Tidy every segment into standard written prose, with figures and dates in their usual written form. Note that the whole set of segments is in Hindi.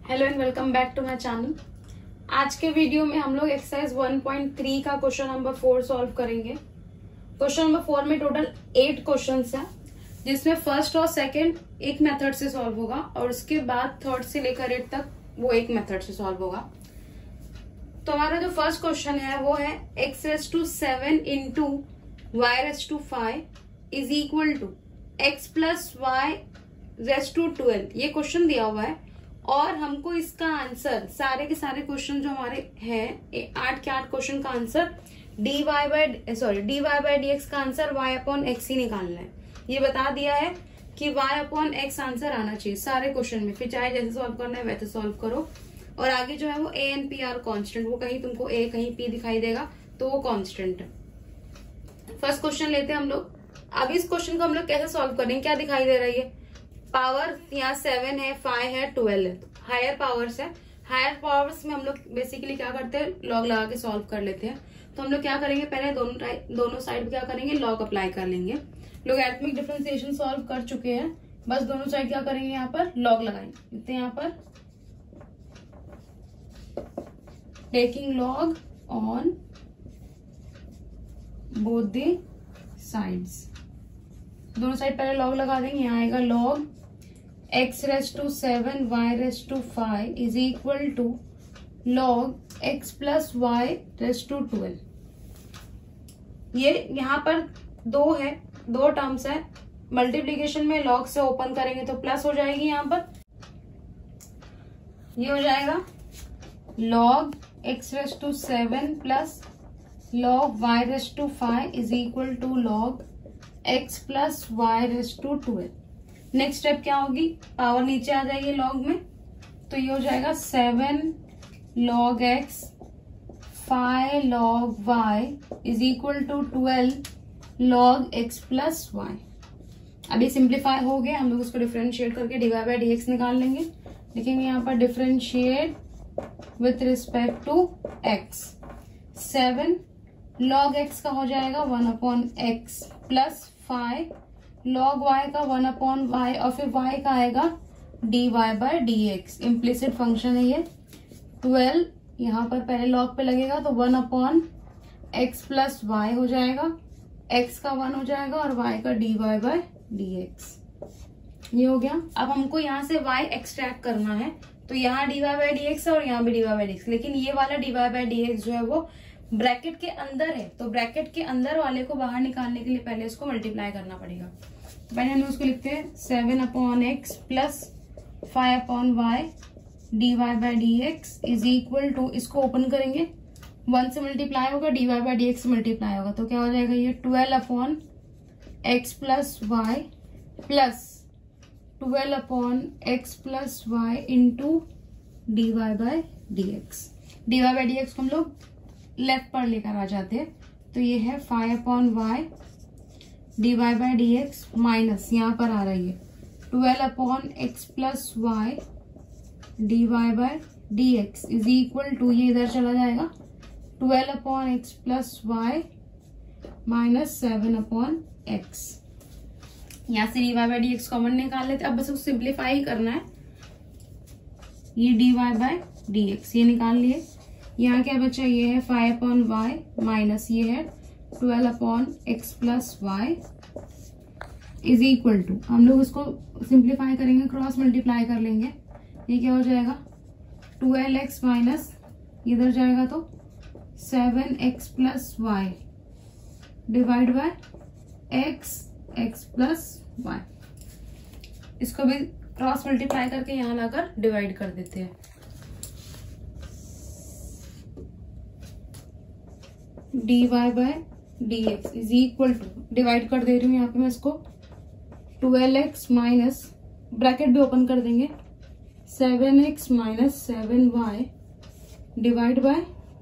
Hello and welcome back to my channel. आज के वीडियो में हम लोग एक्सरसाइज 1.3 का क्वेश्चन नंबर 4 सॉल्व करेंगे। क्वेश्चन नंबर 4 में टोटल 8 क्वेश्चंस हैं, जिसमें फर्स्ट और सेकंड एक मेथड से सॉल्व होगा और उसके बाद थर्ड से लेकर 8 तक वो एक मेथड से सॉल्व होगा। तो हमारा जो फर्स्ट क्वेश्चन है वो है x⁷7 into y⁵ is equal to x plus y⁻²। ये क्वेश्चन दिया हुआ है और हमको इसका आंसर सारे के सारे क्वेश्चन जो हमारे हैं 8 के 8 क्वेश्चन का आंसर dy बाय dx का आंसर y/x ही निकालना है। ये बता दिया है कि y/x आंसर आना चाहिए सारे क्वेश्चन में। फिर चाहे जैसे सॉल्व करना है वैसे सॉल्व करो। और आगे जो है वो a and p are constant, वो कहीं तुमको a कहीं p दिखाई देगा तो वो कॉन्स्टेंट है। फर्स्ट क्वेश्चन लेते हैं हम लोग। अब इस क्वेश्चन को हम लोग कैसे सॉल्व करेंगे, क्या दिखाई दे रही है, पावर यहाँ 7 है, 5 है, 12 है, हायर पावर्स है। हायर पावर्स में हम लोग बेसिकली क्या करते हैं, लॉग लगा के सॉल्व कर लेते हैं। तो हम लोग क्या करेंगे, पहले दोनों साइड क्या करेंगे, लॉग अप्लाई कर लेंगे। लोगरिथमिक डिफरेंशिएशन सॉल्व कर चुके हैं, बस दोनों साइड क्या करेंगे, यहाँ पर लॉग लगाएंगे। तो यहाँ पर taking log on both the sides, दोनों साइड पहले लॉग लगा देंगे। यहाँ आएगा log x⁻7 y⁵ is equal to log x plus y⁻²। ये यहाँ पर दो टर्म्स है, मल्टीप्लीकेशन में लॉग से ओपन करेंगे तो प्लस हो जाएगी। यहाँ पर ये हो जाएगा log x⁻7 plus log y⁵ is equal to log x plus y⁻²। Next step क्या होगी, पावर नीचे आ जाएगी लॉग में, तो ये हो जाएगा 7 log x 5 log y is equal to 12 log x plus y। अभी सिंप्लीफाई हो गया, हम लोग उसको डिफरेंशिएट करके dy बाय dx निकाल लेंगे। लिखेंगे यहाँ पर differentiate with respect to x। 7 log x का हो जाएगा 1/x प्लस 5 log y का 1/y और फिर y का आएगा dy by dx। Implicit function है ये। 12 यहाँ पर पहले log पे लगेगा तो 1/x प्लस y हो जाएगा, x का 1 हो जाएगा और y का dy बाय dx। ये हो गया। अब हमको यहाँ से y एक्सट्रैक्ट करना है, तो यहाँ dy बाय dx है और यहाँ भी dy बाय dx, लेकिन ये वाला dy बाय dx जो है वो ब्रैकेट के अंदर है, तो ब्रैकेट के अंदर वाले को बाहर निकालने के लिए पहले इसको मल्टीप्लाई करना पड़ेगा। तो पहले हम उसको लिखते हैं 7/x plus 5/y dy by dx is equal to, इसको ओपन करेंगे 1 से मल्टीप्लाई होगा, dy बाय dx से मल्टीप्लाई होगा, तो क्या हो जाएगा ये 12/x plus y plus 12/x plus y into dy by dx। dy by dx को हम लोग लेफ्ट पर लेकर आ जाते हैं, तो ये है 5/y dy by dx minus यहाँ पर आ रही है 12/x plus y dy by dx is equal to, ये इधर चला जाएगा 12/x plus y minus 7/x। यहाँ से dy बाय dx कॉमन निकाल लेते, अब बस उसको सिंप्लीफाई करना है। ये dy बाय dx ये निकाल लिए, यहाँ क्या बचा, ये है 5/y माइनस ये है 12/x plus y is equal to, हम लोग उसको सिंप्लीफाई करेंगे, क्रॉस मल्टीप्लाई कर लेंगे। ये क्या हो जाएगा 12x माइनस इधर जाएगा तो 7x plus y divide by x plus y। इसको भी क्रॉस मल्टीप्लाई करके यहाँ लाकर डिवाइड कर देते हैं। dy by dx is equal to, divide कर दे रही हूँ यहाँ पे मैं इसको, 12x माइनस ब्रैकेट भी ओपन कर देंगे 7x minus 7y divide by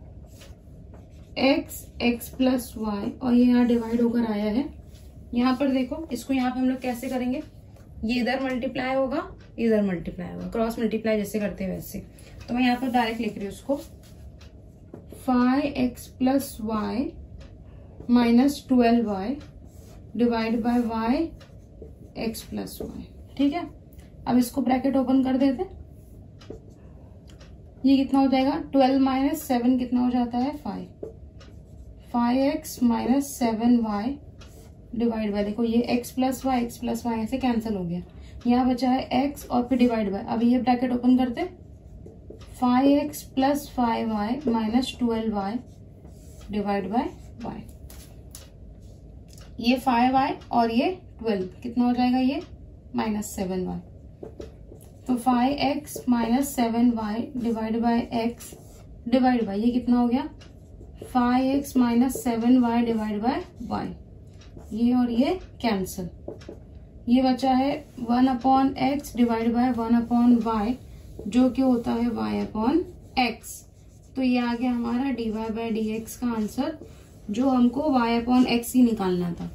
x plus y, और ये यहाँ डिवाइड होकर आया है। यहाँ पर देखो, इसको यहाँ पे हम लोग कैसे करेंगे, ये इधर मल्टीप्लाई होगा, इधर मल्टीप्लाई होगा, क्रॉस मल्टीप्लाई जैसे करते हैं वैसे। तो मैं यहाँ पर डायरेक्ट लिख रही हूँ उसको 5x plus y minus 12y divide by y x plus y। ठीक है, अब इसको ब्रैकेट ओपन कर देते, ये कितना हो जाएगा 12 माइनस 7 कितना हो जाता है 5, 5x minus 7y divide bye, देखो ये x प्लस वाई ऐसे कैंसिल हो गया, यहाँ बचा है x और फिर डिवाइड बाय। अब ये ब्रैकेट ओपन करते 5x plus 5y minus 12y divide by y। ये 5y और ये 12 कितना हो जाएगा ये माइनस 7y, तो 5x minus 7y divide by x divide by, ये कितना हो गया 5x minus 7y divide by y। ये और ये कैंसिल, ये बचा है 1/x डिवाइड बाय 1/y जो कि होता है y/x। तो ये आ गया हमारा dy/dx का आंसर, जो हमको y/x ही निकालना था।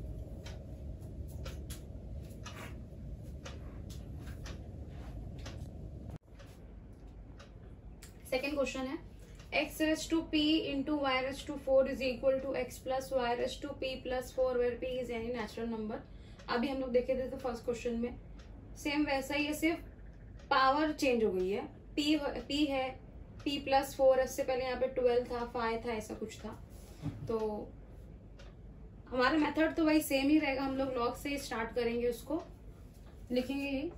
सेकेंड क्वेश्चन है x raised to p into y raised to 4 is equal to x plus y raised to p plus 4 where p is any natural number। अभी हम लोग देखे थे तो फर्स्ट क्वेश्चन में सेम वैसा ही है, सिर्फ पावर चेंज हो गई है। p है p प्लस 4, इससे पहले यहाँ पे 12 था 5 था ऐसा कुछ था। तो हमारा मेथड तो वही सेम ही रहेगा, हम लोग लॉग से ही स्टार्ट करेंगे, उसको लिखेंगे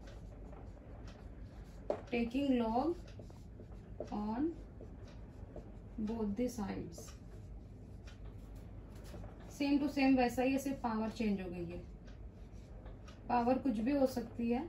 taking log on both the sides. Same to same वैसा ही है, सिर्फ पावर चेंज हो गई है। पावर कुछ भी हो सकती है,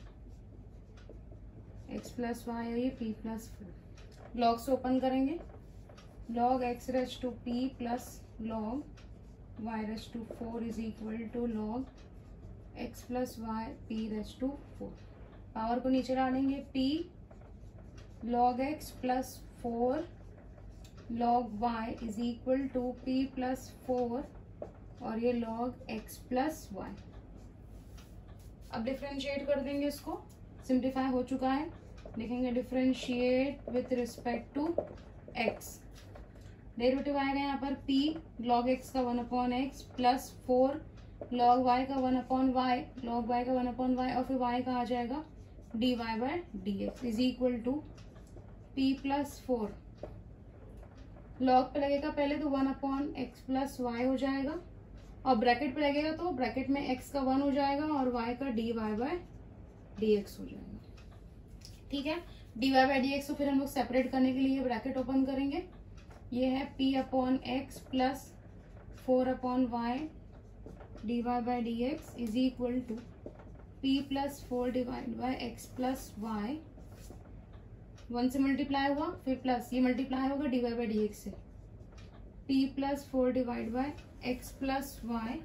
x प्लस वाई और ये p प्लस 4। लॉग से ओपन करेंगे, log x raise to p plus log y raise to 4 is equal to log x plus y p raise to 4। Power को नीचे डालेंगे, p लॉग x plus 4 log y is equal to p plus 4 और ये log x प्लस y। अब डिफ्रेंशिएट कर देंगे, इसको सिंप्लीफाई हो चुका है, लिखेंगे differentiate with respect to x। Derivative आएगा यहाँ पर p log x का 1/x प्लस 4 log y का 1/y, log y का 1/y और फिर y का आ जाएगा dy/dx is equal to p plus 4। Log पे लगेगा पहले तो 1/x प्लस वाई हो जाएगा, और ब्रैकेट पे लगेगा तो ब्रैकेट में x का 1 हो जाएगा और y का dy/dx हो जाएगा। ठीक है, dy/dx को फिर हम लोग सेपरेट करने के लिए ब्रैकेट ओपन करेंगे। ये है p/x plus 4/y dy/dx is equal to p plus 4 divide by x plus y. 1 से मल्टीप्लाई हुआ फिर प्लस, ये मल्टीप्लाई होगा dy/dx से, p plus 4 divide by x plus y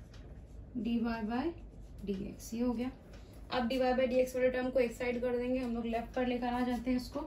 dy/dx। ये हो गया। अब dy/dx वाले टर्म को एक साइड कर देंगे, हम लोग लेफ्ट पर लेकर आ जाते हैं इसको।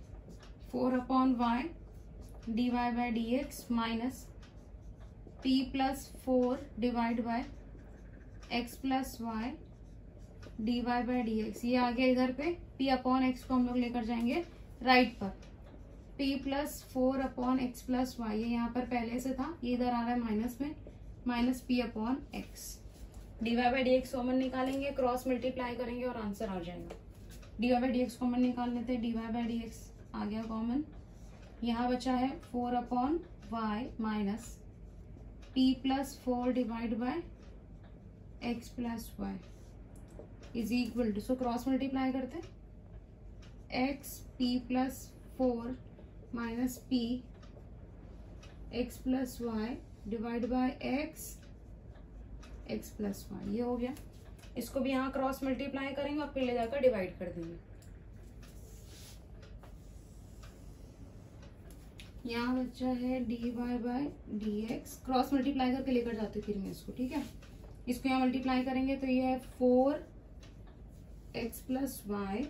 4/y dy/dx minus p plus 4 divide by x plus y dy/dx। ये आ गया इधर पे, p/x को हम लोग लेकर जाएंगे राइट पर, p plus 4/x plus y, ये यहाँ पर पहले से था, ये इधर आ रहा है माइनस में, माइनस p/x। dy/dx कॉमन निकालेंगे, क्रॉस मल्टीप्लाई करेंगे और आंसर आ जाएगा। dy/dx कॉमन निकाल लेते हैं, dy/dx आ गया कॉमन, यहाँ बचा है 4/y minus p plus 4 divide by x plus y is equal to, so cross multiply करते x p plus 4 minus p x plus y divide by x plus y. ये हो गया। इसको भी यहाँ क्रॉस मल्टीप्लाई करेंगे और फिर ले जाकर डिवाइड कर देंगे। यहाँ बच्चा है dy/dx, क्रॉस मल्टीप्लाई करके लेकर जाते फिर मैं इसको, ठीक है। इसको यहाँ मल्टीप्लाई करेंगे तो ये है 4x plus y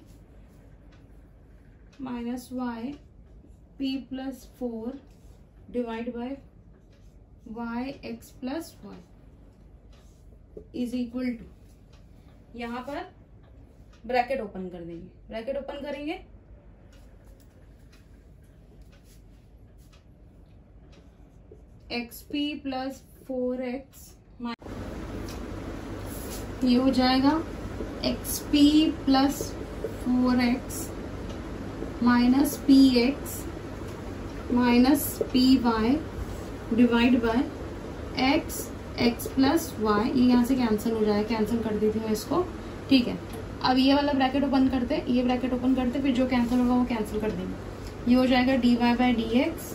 minus y p plus 4 divide by y x plus y is equal to, यहाँ पर ब्रैकेट ओपन कर देंगे, ब्रैकेट ओपन करेंगे xp प्लस 4x, ये हो जाएगा xp plus 4x minus p x minus p y divide by x x plus y, ये यहाँ से कैंसिल हो जाएगा, कैंसिल कर देती हूँ इसको। ठीक है, अब ये वाला ब्रैकेट ओपन करते, ये ब्रैकेट ओपन करते, फिर जो कैंसिल होगा वो कैंसिल कर देंगे। ये हो जाएगा d y by d x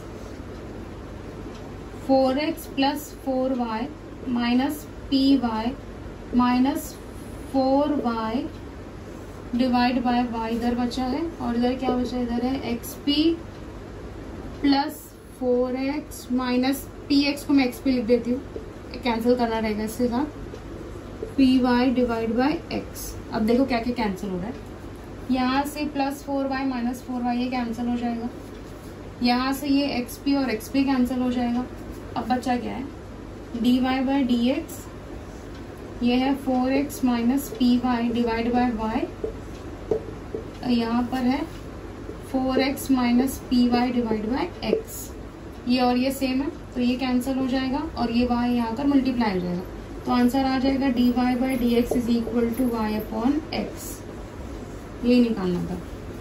4x plus 4y minus p y minus 4y divide by y इधर बचा है, और इधर क्या बचा, इधर है xp plus 4x minus px को मैं xp लिख देती हूँ, कैंसिल करना रहेगा इसके साथ, py डिवाइड बाय x। अब देखो क्या क्या कैंसिल हो रहा है, यहाँ से प्लस 4y माइनस 4y ये कैंसिल हो जाएगा, यहाँ से ये xp और xp कैंसिल हो जाएगा। अब बचा क्या है, dy बाय dx, ये है 4x minus p y divide by y, यहाँ पर है 4x minus p y divide by x, ये और ये सेम है तो ये कैंसिल हो जाएगा, और ये y यहाँ कर मल्टीप्लाई हो जाएगा, तो आंसर आ जाएगा dy by d x is equal to y upon x. ये निकालना था।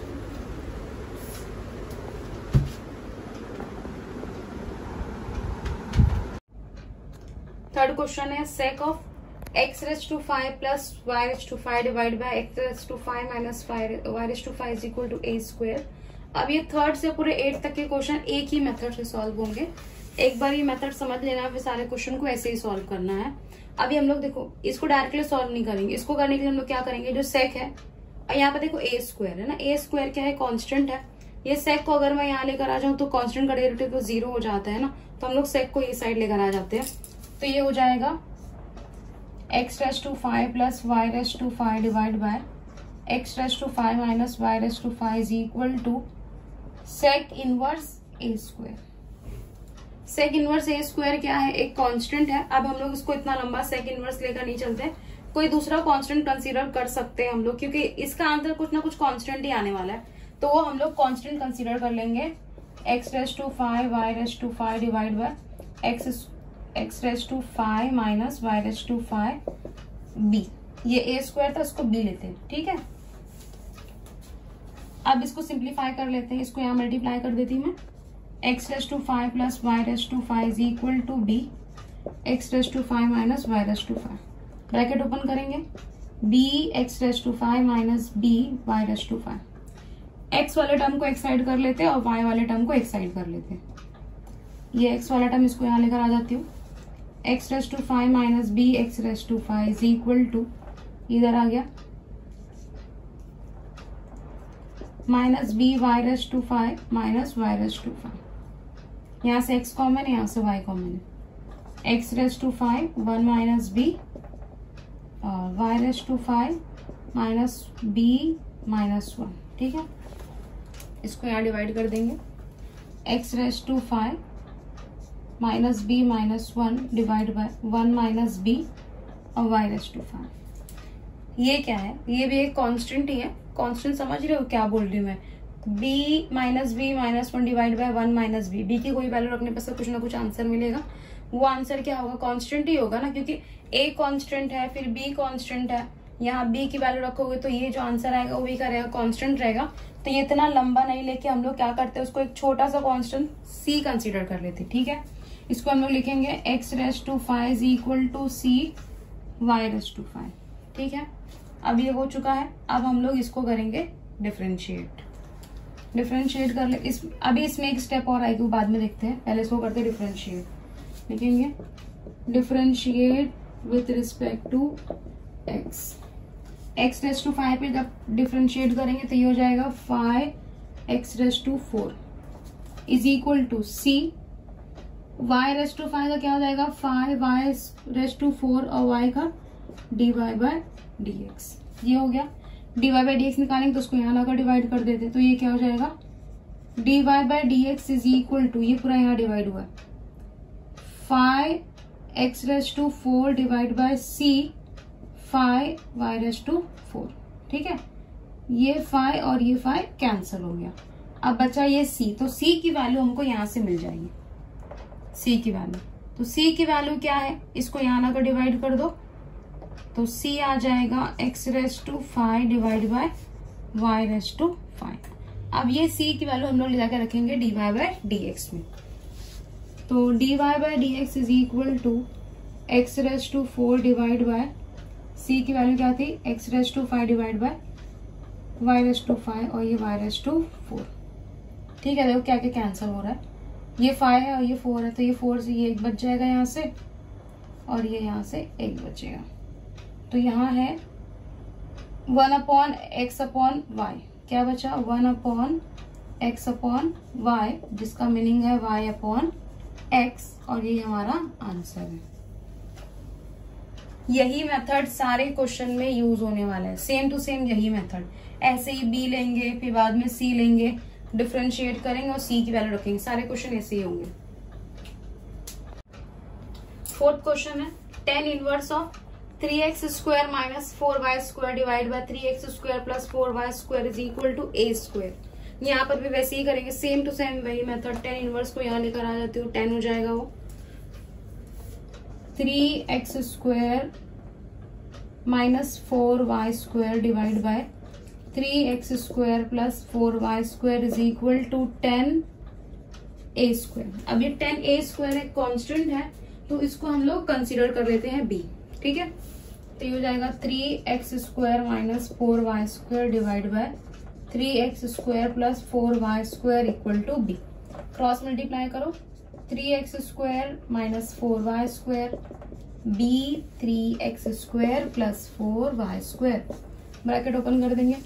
थर्ड क्वेश्चन है sec of x raise to 5 plus y raise to 5 divide by x raise to 5 minus y raise to 5 is equal to a square. अब ये थर्ड से पूरे 8 तक के क्वेश्चन एक ही मेथड से सॉल्व होंगे। एक बार ये मेथड समझ लेना, फिर सारे क्वेश्चन को ऐसे ही सॉल्व करना है। अभी हम लोग देखो इसको डायरेक्टली सॉल्व नहीं करेंगे, इसको करने के लिए हम लोग क्या करेंगे, जो सेक है, और यहाँ पे देखो ए स्क्वायर है ना, ए स्क्वायर क्या है, कांस्टेंट है। ये सेक को अगर मैं यहाँ लेकर आ जाऊँ तो कांस्टेंट का डेरिवेटिव तो 0 हो जाता है ना, तो हम लोग सेक को ये साइड लेकर आ जाते हैं। तो ये हो जाएगा x raise to 5 plus y raise to 5 divide by x raise to 5 minus y raise to 5 is equal to sec inverse a square. Sec inverse a square क्या है, एक कांस्टेंट है। अब हम लोग इसको इतना लंबा सेक इनवर्स लेकर नहीं चलते, कोई दूसरा कांस्टेंट कंसीडर कर सकते हैं हम लोग, क्योंकि इसका आंसर कुछ ना कुछ कांस्टेंट ही आने वाला है, तो वो हम लोग कांस्टेंट कंसीडर कर लेंगे। x raise to 5 y raise to 5 divide by x raise to 5 minus y raise to 5 b। ये ए स्क्वायर था, इसको b लेते हैं। ठीक है, अब इसको सिंप्लीफाई कर लेते हैं, इसको यहाँ मल्टीप्लाई कर देती हूँ मैं। x raise to 5 plus y raise to 5 is equal to b x raise to 5 minus y raise to 5, bracket open करेंगे, b x raise to 5 minus b y raise to 5। x वाले टर्म को एक साइड कर लेते हैं और y वाले टर्म को एक साइड कर लेते हैं। ये x वाला टर्म इसको यहाँ लेकर आ जाती हूँ, x raise to 5 minus b x raise to 5 is equal to, इधर आ गया minus b y raise to 5 minus y raise to 5। यहाँ से x कॉमन है, यहाँ से y कॉमन है, x raise to 5 1 minus b और y raise to 5 minus b minus 1। ठीक है, इसको यहाँ डिवाइड कर देंगे, x raise to 5 minus b minus 1 divide by 1 minus b और y रेज टू 5। ये क्या है, ये भी एक कांस्टेंट ही है। कांस्टेंट समझ रहे हो क्या बोल रही हूँ मैं, b minus b minus 1 divide by 1 minus b. b की कोई वैल्यू रखने पर कुछ ना कुछ आंसर मिलेगा, वो आंसर क्या होगा, कांस्टेंट ही होगा ना, क्योंकि a कांस्टेंट है, फिर b कांस्टेंट है, यहाँ b की वैल्यू रखोगे तो ये जो आंसर आएगा वो भी करेगा, कांस्टेंट रहेगा। तो ये इतना लंबा नहीं लेके हम लोग क्या करते हैं, उसको एक छोटा सा कांस्टेंट c कंसीडर कर लेते। ठीक है, इसको हम लोग लिखेंगे x raise to 5 is equal to c y raise to 5। ठीक है, अब ये हो चुका है। अब हम लोग इसको करेंगे डिफरेंशिएट कर ले। अभी इसमें एक स्टेप और आएगी, बाद में देखते हैं, पहले इसको करते हैं डिफरेंशिएट। लिखेंगे differentiate with respect to x raise to 5 पे जब डिफरेंशिएट करेंगे तो ये हो जाएगा 5x raise to 4 is equal to c y raise to 5 का क्या हो जाएगा, 5y रेज टू 4 और y का dy बाय dx। ये हो गया, dy बाय dx निकालेंगे तो उसको यहाँ लाकर डिवाइड कर देते, तो ये क्या हो जाएगा, dy by dx is equal to, ये पूरा यहाँ डिवाइड हुआ है, 5x raise to 4 divide by c 5y raise to 4। ठीक है, ये 5 और ये 5 कैंसिल हो गया। अब बचा ये c, तो c की वैल्यू हमको यहाँ से मिल जाएगी, c की वैल्यू। तो c की वैल्यू क्या है, इसको यहाँ लाकर डिवाइड कर दो, तो c आ जाएगा x raise to 5 divide by y raise to 5। अब ये c की वैल्यू हम लोग ले जाकर रखेंगे dy बाय dx में। तो dy by dx is equal to x raise to 4 divide by c की वैल्यू क्या थी, x raise to 5 divide by y raise to 5 और ये y रेज टू 4। ठीक है, देखो क्या क्या कैंसिल हो रहा है, ये 5 है और ये 4 है, तो ये 4 से ये 1 बच जाएगा यहाँ से और ये यहाँ से 1 बचेगा। तो यहाँ है 1 अपॉन x अपॉन y, क्या बचा 1 अपॉन x अपॉन y, जिसका मीनिंग है y अपॉन x, और ये हमारा आंसर है। यही मेथड सारे क्वेश्चन में यूज होने वाला है, सेम टू सेम यही मेथड। ऐसे ही b लेंगे, फिर बाद में c लेंगे, डिफ्रेंशिएट करेंगे और c की वैल्यू रखेंगे, सारे क्वेश्चन ऐसे ही होंगे। फोर्थ क्वेश्चन है tan inverse of 3x square minus 4y square divide by 3x square plus 4y square is equal to a square. यहाँ पर भी वैसे ही करेंगे, सेम टू सेम वही मेथड। tan इनवर्स को यहाँ लेकर आ जाती हूँ, 10 हो जाएगा वो 3x square minus 4y square divide by 3x square plus 4y square is equal to 10a square. अब ये 10a स्क्वायर एक कांस्टेंट है, तो इसको हम लोग कंसीडर कर लेते हैं b। ठीक है, तो ये हो जाएगा 3x square minus 4y square divide by 3x square plus 4y square equal to b। Cross multiply करो, 3x square minus 4y square b 3x square plus 4y square, bracket open कर देंगे,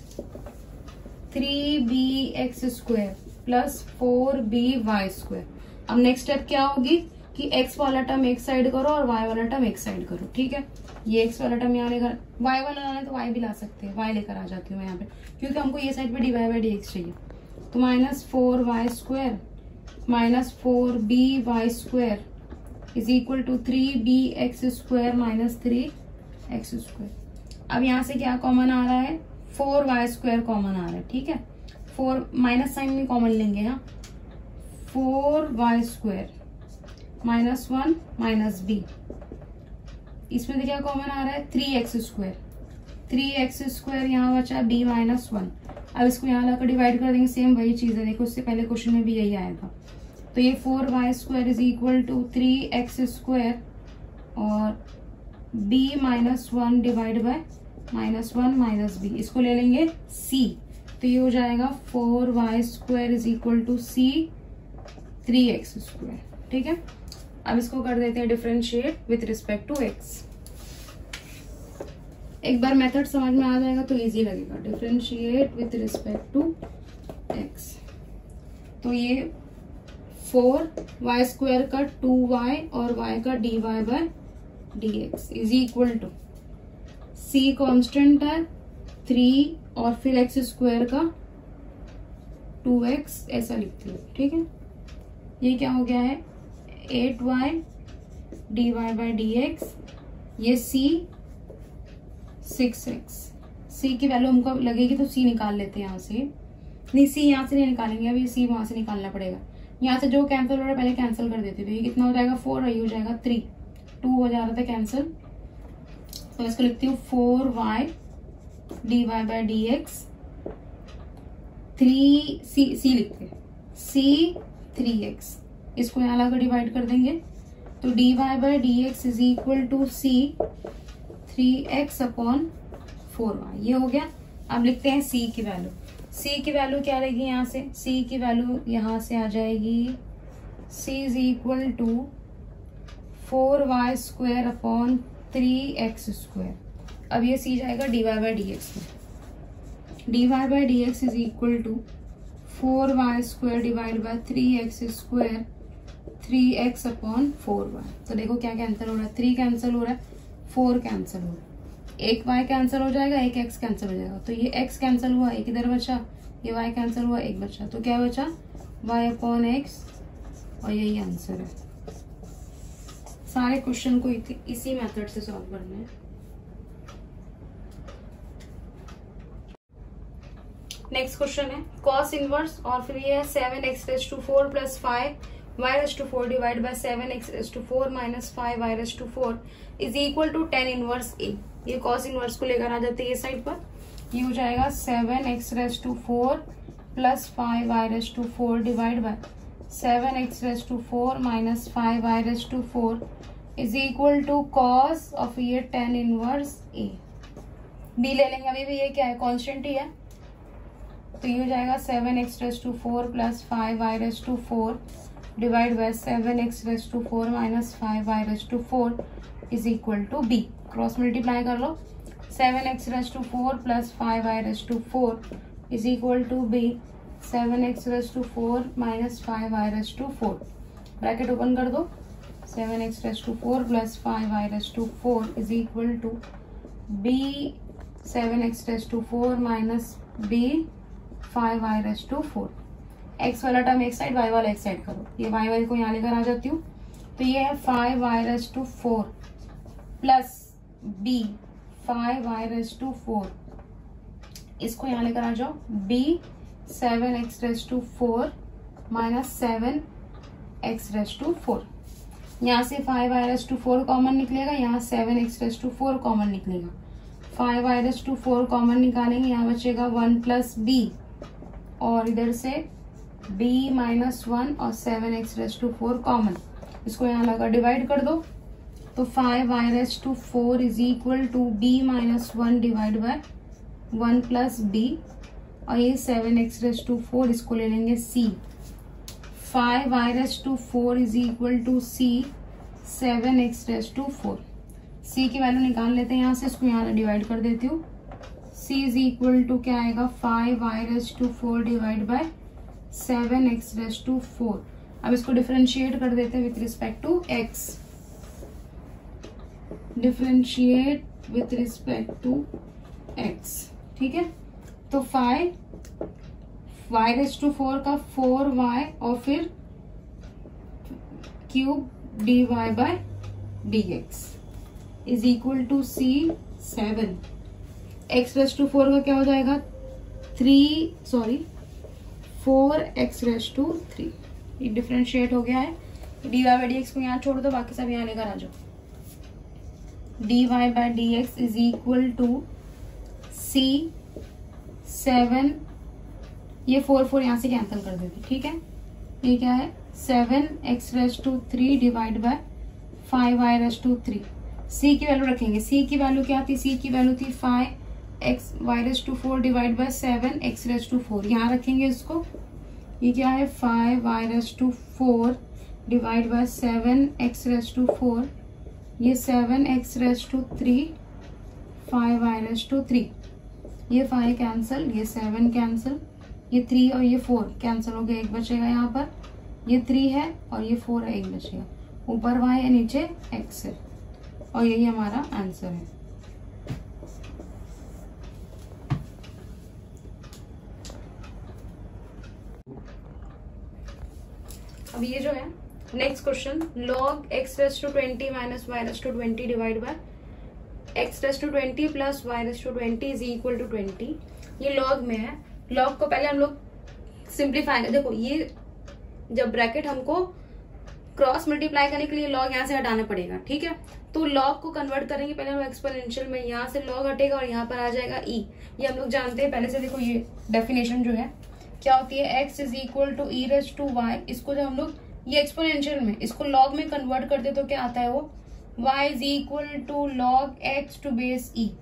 3bx square plus 4by square. अब नेक्स्ट स्टेप क्या होगी कि x वाला टर्म एक साइड करो और y वाला टर्म एक साइड करो। ठीक है, ये x वाला टर्म यहाँ लेकर, y वाला लाना है तो y भी ला सकते हैं, y लेकर आ जाती हूँ मैं यहाँ पे, क्योंकि हमको ये साइड पे dy बाय dx चाहिए। तो minus 4y square minus 4by square is equal to 3bx square minus 3x square. अब यहाँ से क्या कॉमन आ रहा है, 4y स्क्वायर कॉमन आ रहा है। ठीक है, 4 माइनस साइन में कॉमन लेंगे, यहाँ 4y square minus 1 minus b, इसमें देखिए क्या कॉमन आ रहा है 3x स्क्वायर, 3x स्क्वायर यहाँ बचा b माइनस 1। अब इसको यहाँ लाकर डिवाइड कर देंगे, सेम वही चीज है, देखो उससे पहले क्वेश्चन में भी यही आया था। तो ये 4y square is equal to 3x square और b minus 1 divide by minus 1 minus b, इसको ले लेंगे c, तो ये हो जाएगा 4y square is equal to c 3x square. ठीक है, अब इसको कर देते हैं differentiate with respect to x। एक बार मेथड समझ में आ जाएगा तो इजी लगेगा, differentiate with respect to x। तो ये 4y स्क्वायर का 2y और y का dy by dx is equal to c constant है 3 और फिर x स्क्वायर का 2x, ऐसा लिखती हूँ। ठीक है, ये क्या हो गया है 8y dy बाय dx, ये c 6x, c की वैल्यू हमको लगेगी तो c निकाल लेते हैं यहाँ से, नहीं c यहाँ से नहीं निकालेंगे, अभी c वहां से निकालना पड़ेगा। यहाँ से जो कैंसिल हो रहा है पहले कैंसिल कर देते थे, ये कितना हो जाएगा 4 और ये हो जाएगा 3, 2 हो जा रहा था कैंसिल, तो इसको लिखती हूँ 4y dy by dx 3c लिखते हैं c 3x, इसको यहाँ लाकर डिवाइड कर देंगे, तो dy by dx is equal to c 3x upon 4y, ये हो गया। अब लिखते हैं c की वैल्यू, c की वैल्यू क्या रहेगी यहाँ से, c की वैल्यू यहाँ से आ जाएगी c is equal to 4y square upon 3x square. अब ये c जाएगा dy बाय dx में, dy by dx is equal to 4y square divide by 3x square 3x upon 4y। तो देखो क्या कैंसिल हो रहा है, 3 कैंसिल हो रहा है, 4 कैंसिल हो रहा है, एक y कैंसिल हो जाएगा, एक x कैंसिल हो जाएगा, तो ये x कैंसिल हुआ, एक इधर बचा, ये y कैंसिल हुआ, एक बचा, तो क्या बचा y अपॉन x, और यही आंसर है। सारे क्वेश्चन को इसी मेथड से सॉल्व करना है। नेक्स्ट क्वेश्चन है cos इनवर्स, और फिर ये है 7x raise to 4 plus 5y raise to 4 divide by 7x raise to 4 minus 5y raise to 4 is equal to tan inverse a। ये cos इनवर्स को लेकर आ जाते हैं ये साइड पर, ये हो जाएगा 7x raise to 4 plus 5y raise to 4 divide by 7x raise to 4 minus 5y raise to 4 is equal to cos of ये tan इनवर्स a। b ले लेंगे, अभी भी ये क्या है, कांस्टेंट ही है, तो ये हो जाएगा 7x raise to 4 plus 5y raise to 4 divide by 7x raise to 4 minus 5y raise to 4 is equal to b। Cross multiply कर लो, 7x raise to 4 plus 5y raise to 4 is equal to b 7x raise to 4 minus 5y raise to 4। Bracket open कर दो, 7x raise to 4 plus 5y raise to 4 is equal to b 7x raise to 4 minus b 5y raise to 4। x वाला टर्म एक साइड, y वाला एक साइड करो, ये y को यहाँ लेकर आ जाती हूँ, तो ये है 5y raise to 4 plus b 5y raise to 4, इसको यहाँ लेकर आ जाओ, b 7x raise to 4 minus 7x raise to 4। यहाँ से 5y रेज टू 4 कॉमन निकलेगा, यहाँ 7x रेज टू 4 कॉमन निकलेगा, 5y रेज टू 4 कॉमन निकालेंगे, यहाँ बचेगा 1 प्लस b और इधर से b माइनस 1 और 7x रेज टू 4 कॉमन, इसको यहाँ लगा डिवाइड कर दो, तो 5y raise to 4 is equal to b minus 1 divide by 1 plus b और ये 7x रेज टू 4, इसको ले लेंगे c। 5y raise to 4 is equal to c 7x raise to 4। c की वैल्यू निकाल लेते हैं यहाँ से, इसको यहाँ डिवाइड कर देती हूँ, c इज इक्वल टू क्या आएगा 5y raise to 4 divide by 7x raise to 4। अब इसको डिफरेंशिएट कर देते हैं with respect to x, differentiate with respect to x, ठीक है। तो 5y रेज टू 4 का 4y और फिर cube dy by dx is equal to c 7। x raise to 4 का क्या हो जाएगा 4x रेज टू 3, ये डिफरेंशिएट हो गया है। dy बाय dx को यहाँ छोड़ दो, बाकी सब यहाँ लेकर आ जाओ, dy by dx is equal to c 7, ये 4 यहाँ से कैंसिल कर देते, ठीक है। ये क्या है 7x raise to 3 divide by 5y raise to 3। c की वैल्यू रखेंगे, c की वैल्यू क्या थी, c की वैल्यू थी 5y raise to 4 divide by 7x raise to 4, यहाँ रखेंगे इसको, ये क्या है 5y raise to 4 divide by 7x raise to 4, ये 7x raise to 3 5y raise to 3, ये 5 कैंसिल, ये 7 कैंसिल, ये 3 और ये 4 कैंसिल हो गया, एक बचेगा यहाँ पर, ये 3 है और ये 4 है, एक बचेगा, ऊपर y है नीचे x है, और यही हमारा आंसर है। अब ये जो है next question, log x raise to 20 minus y raise to 20 divide by x raise to 20 plus y raise to 20 is equal to 20। ये log में है, log को पहले हम लोग सिंप्लीफाई कर, देखो ये जब ब्रैकेट हमको क्रॉस मल्टीप्लाई करने के लिए log यहाँ से हटाना पड़ेगा, ठीक है। तो log को कन्वर्ट करेंगे पहले हम एक्सपोनेंशियल में, यहाँ से log हटेगा और यहाँ पर आ जाएगा e, ये हम लोग जानते हैं पहले से। देखो ये डेफिनेशन जो है क्या होती है, x is equal to e raise to y, इसको जब हम लोग ये एक्सपोनेंशियल में इसको log में कन्वर्ट करते तो क्या आता है वो y is equal to log x to base e।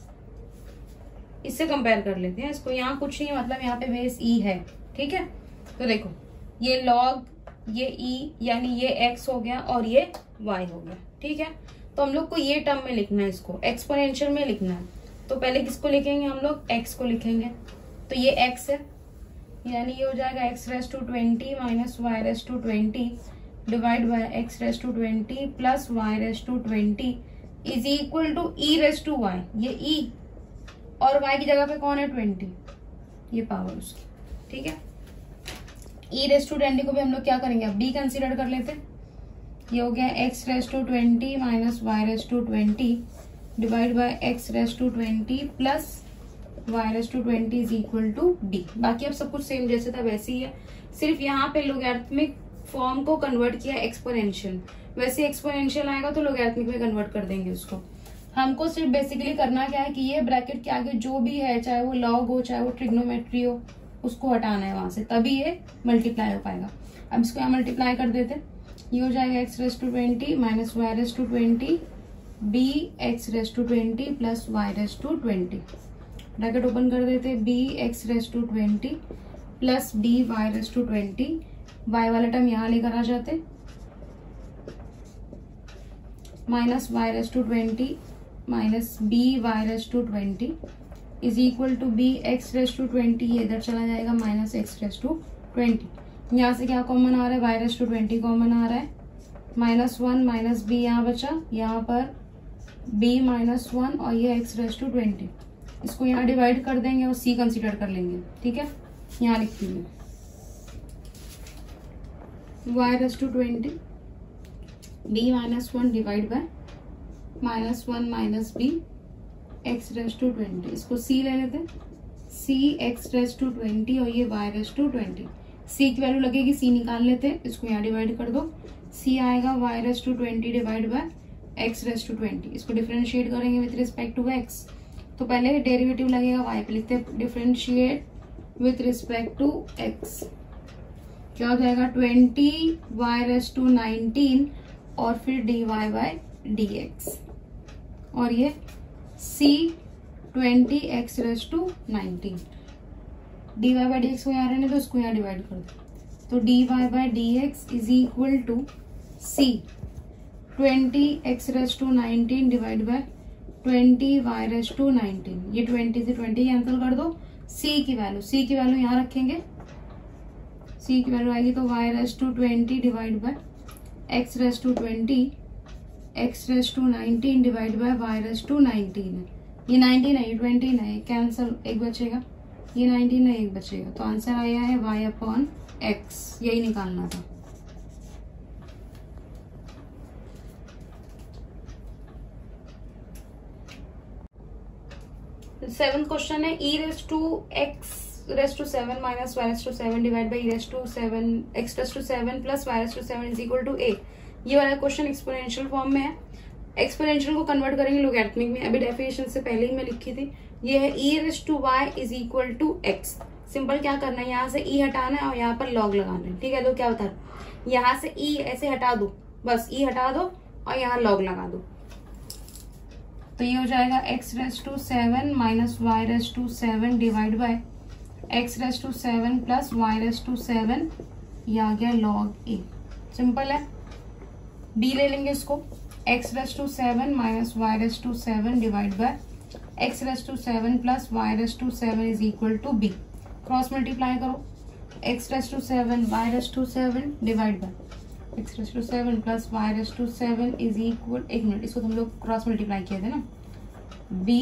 इससे कंपेयर कर लेते हैं इसको, यहाँ कुछ नहीं मतलब यहाँ पे बेस e है, ठीक है। तो देखो ये log ये e यानी ये x हो गया और ये y हो गया, ठीक है। तो हम लोग को ये टर्म में लिखना है, इसको एक्सपोनेंशियल में लिखना है, तो पहले किसको लिखेंगे हम लोग, x को लिखेंगे, तो ये x है, यानी ये हो जाएगा x raise to 20 minus y raise to 20 divide by x raise to 20 plus y raise to 20 is equal to e raise to y, ये e और y की जगह पे कौन है 20, ये पावर उसकी, ठीक है। e रेज टू 20 को भी हम लोग क्या करेंगे, अब b कंसीडर कर लेते हैं, ये हो गया x raise to 20 minus y raise to 20 divide by x raise to 20 plus y raise to 20 is equal to d। बाकी अब सब कुछ सेम जैसे था वैसे ही है, सिर्फ यहाँ पे लोगैरिथमिक फॉर्म को कन्वर्ट किया एक्सपोनेंशियल, वैसे एक्सपोनेंशियल आएगा तो लोगैरिथमिक में कन्वर्ट कर देंगे उसको। हमको सिर्फ बेसिकली करना क्या है कि ये ब्रैकेट के आगे जो भी है, चाहे वो लॉग हो चाहे वो ट्रिग्नोमेट्री हो, उसको हटाना है वहां से, तभी ये मल्टीप्लाई हो पाएगा। अब इसको यहाँ मल्टीप्लाई कर देते, ये हो जाएगा x raise to 20 minus y raise to 20 b x raise to 20 plus y raise to 20, bracket open कर देते, b x raise to 20 plus b y raise to 20, y वाला टर्म यहाँ लेकर आ जाते, minus y raise to 20 minus b y raise to 20 is equal to b x raise to 20, ये इधर चला जाएगा माइनस x रेस टू 20, यहाँ से क्या कॉमन आ रहा है, y रेस टू 20 कॉमन आ रहा है, -1 माइनस b यहाँ बचा, यहाँ पर b -1 और ये x रेस टू 20, इसको यहाँ डिवाइड कर देंगे और c कंसीडर कर लेंगे, ठीक है। यहाँ लिखती हूँ y raise to 20 b -1 divide by -1 minus b x raise to 20, इसको c ले लेते, c x रेस टू 20 और ये y रेस टू 20, c की वैल्यू लगेगी, c निकाल लेते, इसको यहाँ डिवाइड कर दो, c आएगा y raise to 20 divide by x raise to 20, इसको डिफरेंशिएट करेंगे विथ रिस्पेक्ट टू x, तो पहले डेरिवेटिव लगेगा y पे, लिखते हैं differentiate with respect to x, क्या हो जाएगा 20 y रेस टू 19 और फिर dy बाय dx, और ये c 20 x raise to 19, dy by dx को यहाँ रहने तो इसको यहाँ डिवाइड कर दो, तो dy by dx is equal to c 20 x raise to 19 divide by 20 y raise to 19, ये 20 से 20 कैंसिल कर दो, c की वैल्यू यहाँ रखेंगे, c की वैल्यू आएगी तो y raise to 20 divide by x raise to 20, x raise to 19 divide by y raise to 19 है, ये 19 है, ये 20 है, कैंसिल, एक बचेगा, ये 19 है, एक बचेगा, तो आंसर आया है y अपॉन x, यही निकालना था। सेवंथ क्वेश्चन है e raise to x raise to 7 minus y raise to 7 divide by e raise to 7 x raise to 7 plus y raise to 7 is equal to a। ये वाला क्वेश्चन एक्सपोनेंशियल फॉर्म में है, एक्सपोनेंशियल को कन्वर्ट करेंगे लोगैरिथमिक में, अभी डेफिनेशन से पहले ही मैं लिखी थी, ये है e raise to y is equal to x। Simple क्या करना है, यहाँ से e हटाना है और यहाँ पर लॉग लगाना है, ठीक है। तो क्या बता रहा, यहाँ से e ऐसे हटा दो, बस e हटा दो और यहाँ लॉग लगा दो, तो ये हो जाएगा x raise to 7 minus y raise to 7 divide by x raise to 7 plus y raise to 7, ये आ गया log a। सिंपल है, b ले लेंगे इसको, x raise to 7 minus y raise to 7 divide by x raise to 7 plus y raise to 7 is equal to b। Cross multiply करो, x raise to 7 y raise to 7 divide by x raise to 7 plus y raise to 7 is equal, एक मिनट, इसको तुम लोग क्रॉस मल्टीप्लाई किए थे ना, b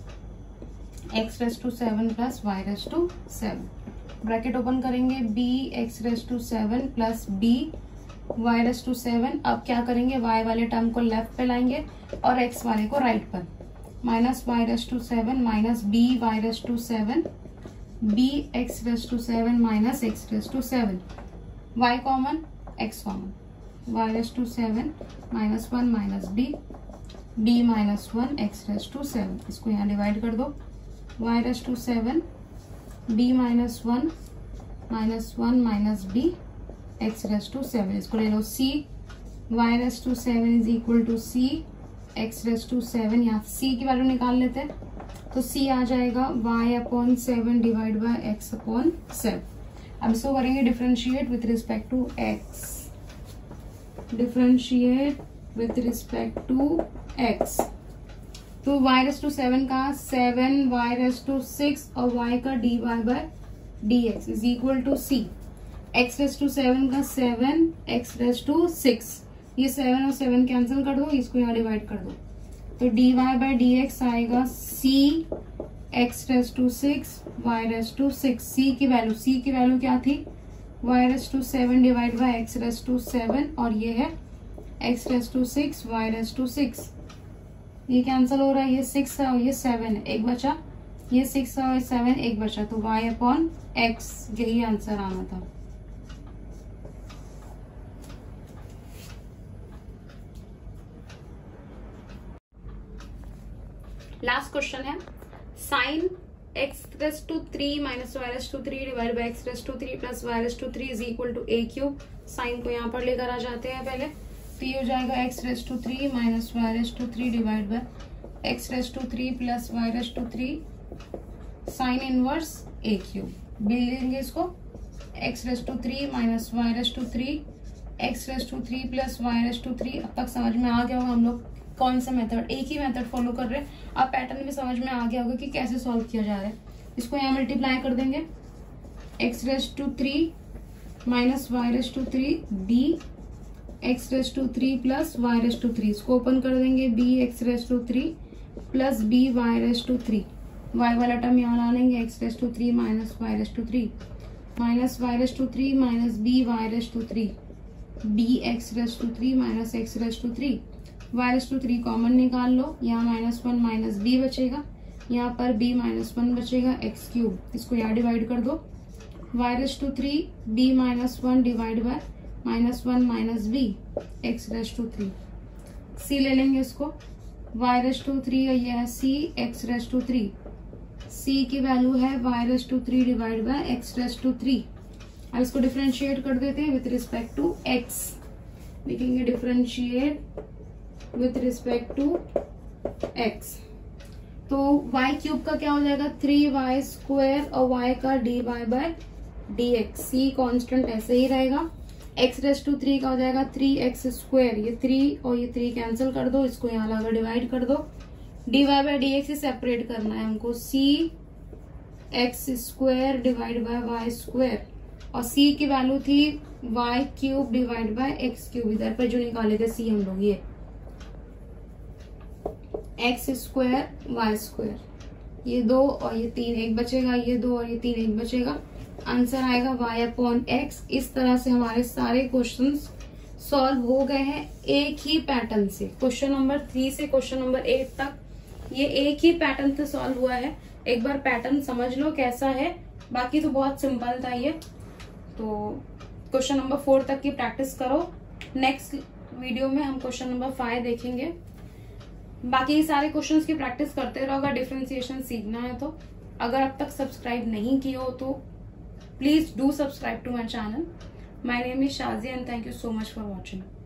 x raise to 7 plus y raise to 7, bracket open करेंगे, b x raise to 7 plus b y raise to 7, अब क्या करेंगे, y वाले टर्म को लेफ्ट पे लाएंगे और x वाले को राइट पर, minus y raise to 7 minus b y raise to 7, b x raise to 7 minus x raise to 7, y common x common, y raise to 7 minus 1 minus b minus 1 x raise to 7, इसको यहाँ डिवाइड कर दो, y raise to 7 b minus 1 minus 1 minus b x raise to 7, इसको ले लो c, y raise to 7 is equal to c x raise to 7, यहाँ c की वैल्यू निकाल लेते हैं, तो c आ जाएगा y upon 7 divide by x upon 7। अब इसको करेंगे differentiate with respect to x, differentiate with respect to x, तो y रेस टू 7 का 7 y रेस टू 6 और y का dy by dx is equal to c, x raise to 7 का 7 x रेस टू 6, ये 7 और 7 कैंसिल कर दो, इसको यहाँ डिवाइड कर दो, तो dy बाय dx आएगा c x raise to 6 y raise to 6, c की वैल्यू क्या थी, y raise to 7 divide by x raise to 7, और ये है x raise to 6 y raise to 6, ये कैंसिल हो रहा है, ये 6 है और ये 7 है, एक बचा, ये 6 है और 7 एक बचा, तो y अपॉन x, यही आंसर आना था। लास्ट क्वेश्चन है, sine x raise to 3 minus y raise to 3 divide by x raise to 3 plus y raise to 3 is equal to a cube. Sine को यहाँ पर लेकर आ जाते हैं पहले, तो ये हो जाएगा x raise to 3 minus y raise to 3 divide by x raise to 3 plus y raise to 3 sine inverse a cube. मिल लेंगे इसको, x raise to 3 minus y raise to 3 x raise to 3 plus y raise to 3। अब तक समझ में आ गया होगा हम लोग कौन सा मेथड, एक ही मेथड फॉलो कर रहे हैं। अब पैटर्न भी समझ में आ गया होगा कि कैसे सॉल्व किया जा रहा है। इसको यहाँ मल्टीप्लाई कर देंगे, x raise to 3 minus y raise to 3 b x raise to 3 plus y raise to 3। इसको ओपन कर देंगे, b x raise to 3 plus b y raise to 3। Y वाला टर्म यहाँ ला लेंगे, x raise to 3 minus y raise to 3 minus y raise to 3 minus b y raise to 3 b x raise to 3 minus x raise to 3। Y raise to 3 common निकाल लो, यहाँ -1 माइनस बी बचेगा, यहाँ पर b -1 बचेगा एक्स क्यूब। इसको यहाँ डिवाइड कर दो, y raise to 3 b -1 divide by -1 minus b x raise to 3। c ले लेंगे इसको, वाई रेस टू 3 ये है c x raise to 3। c की वैल्यू है y raise to 3 divide by x raise to 3। अब इसको डिफरेंशिएट कर देते हैं विथ रिस्पेक्ट टू x। लिखेंगे differentiate with respect to x। तो y क्यूब का क्या हो जाएगा 3y स्क्वायर और y का dy by dx। c constant ऐसे ही रहेगा। x रेस टू 3 का हो जाएगा 3x स्क्वायर, ये 3 और ये 3 कैंसिल कर दो, इसको यहाँ लाकर डिवाइड कर दो। dy बाय dx ही सेपरेट करना है हमको, c x square divide by y square और c की वैल्यू थी y cube divide by x cube. इधर पर जो निकाले थे c हम लोग, ये एक्स स्क्वायर वाई स्क्वायर, ये 2 और ये 3 1 बचेगा, ये 2 और ये 3 1 बचेगा। आंसर आएगा y अपॉन एक्स। इस तरह से हमारे सारे क्वेश्चंस सॉल्व हो गए हैं एक ही पैटर्न से। क्वेश्चन नंबर 3 से क्वेश्चन नंबर 8 तक ये एक ही पैटर्न से सॉल्व हुआ है। एक बार पैटर्न समझ लो कैसा है, बाकी तो बहुत सिंपल था ये। तो क्वेश्चन नंबर 4 तक की प्रैक्टिस करो। नेक्स्ट वीडियो में हम क्वेश्चन नंबर 5 देखेंगे। बाकी सारे क्वेश्चंस की प्रैक्टिस करते रहो अगर डिफरेंशिएशन सीखना है तो। अगर अब तक सब्सक्राइब नहीं किया हो तो please do subscribe to my channel. My name is Shaji and thank you so much for watching.